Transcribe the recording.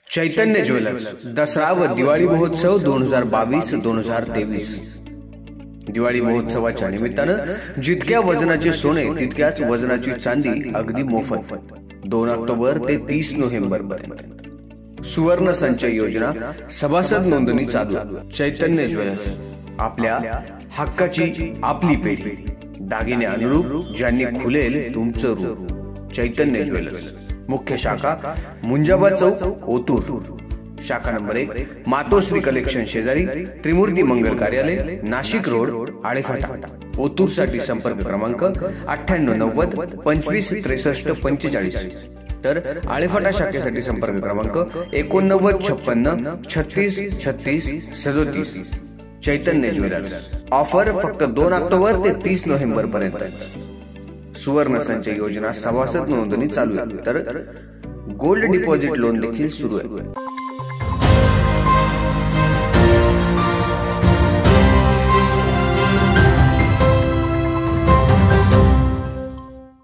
चैतन्य jewellers Dussehra व दिवाळी महोत्सव 2022-2023। दिवाळी महोत्सवाच्या निमित्तानं जितक्या वजनाचे सोने तितक्याच वजनाची चांदी अगदी मोफत 2 ऑक्टोबर ते 30 नोव्हेंबर पर्यंत। सुवर्ण संचय योजना, सभासद नोंदणी चालू। चैतन्य ज्वेलर्स, आपल्या हक्काची आपली पेढी, दागिने अनुरूप ज्यांनी खुलेल तुमचं रूप। चैतन्य ज्वेलर्स, मुख्य शाखा मुंजाबा चौक, ओतूर। शाखा नंबर 1, मातोश्री कलेक्शन शेजारी, त्रिमूर्ती मंगल कार्यालय, नाशिक रोड, आळेफाटा। ओतूर साठी संपर्क क्रमांक 9890 25 63 45। तर आळेफाटा शाखेसाठी संपर्क क्रमांक 89 56 36 36 37। चैतन्य ज्वेलर्स, ऑफर फक्त 2 ऑक्टोबर ते 30 नोव्हेंबर पर्यंत। सुवर्ण संचय योजना, सभासद नोंदणी चालू आहे, तर गोल्ड डिपॉझिट लोन देखील सुरू आहे।